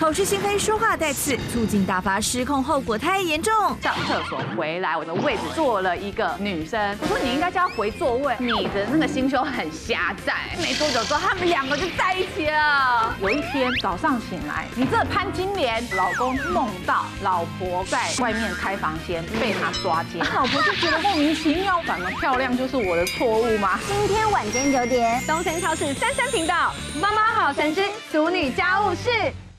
口是心非，说话带刺，促进大发失控，后果太严重。 上厕所回来，我的位置坐了一个女生，我说你应该叫她回座位，你的那个心胸很狭窄。没多久之后，他们2个就在一起了。有一天早上醒来，你这潘金莲，老公梦到老婆在外面开房间被他抓奸，老婆就觉得莫名其妙，长得漂亮就是我的错误吗？ 今天晚间9点，东森超市33频道，妈妈好神之俗女家务事。